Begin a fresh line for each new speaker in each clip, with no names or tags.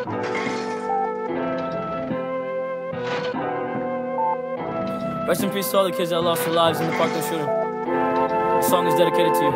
Rest in peace to all the kids that lost their lives in the Parkland shooting. This song is dedicated to you.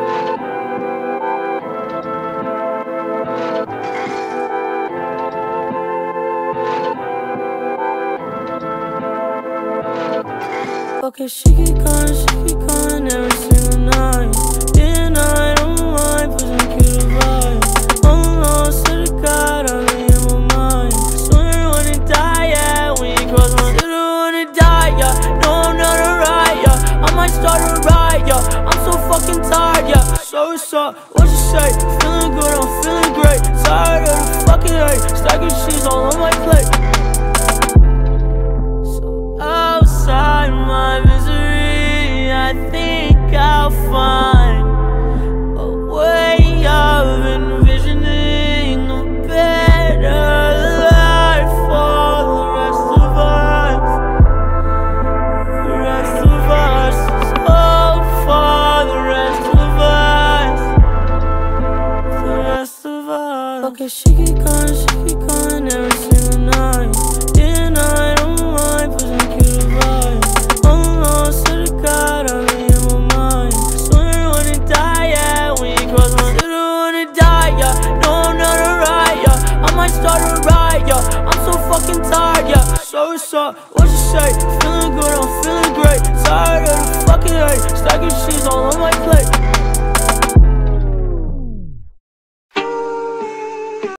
Okay, she keep calling every single night. And I don't mind pushing cute advice. Oh no, swear to God, I'm in my mind. Swear I wanna die, yeah, when you cross my swear I wanna die, yeah. No, I'm not alright, yeah. I might start a riot, yeah. I'm so fucking tired, yeah. So what's up, what you say? Feeling good, I'm feeling great. Tired of the fucking hate. Stacking cheese all on my plate. Outside my misery, I think I'll find a way of envisioning a better life for the rest of us. The rest of us, oh, for the rest of us. The rest of us. Okay, she keep calling every single night. And I don't mind pushing cute advice. Oh no, swear to God, I'm in my mind. Swear I wanna die, yeah, when you cross my swear I wanna die, yeah. No, I'm not alright, yeah. I might start a riot, yeah. I'm so fucking tired, yeah. So what's up, what you say? Feeling good, I'm feeling great. Tired of the fucking hate. Stacking cheese all on my plate.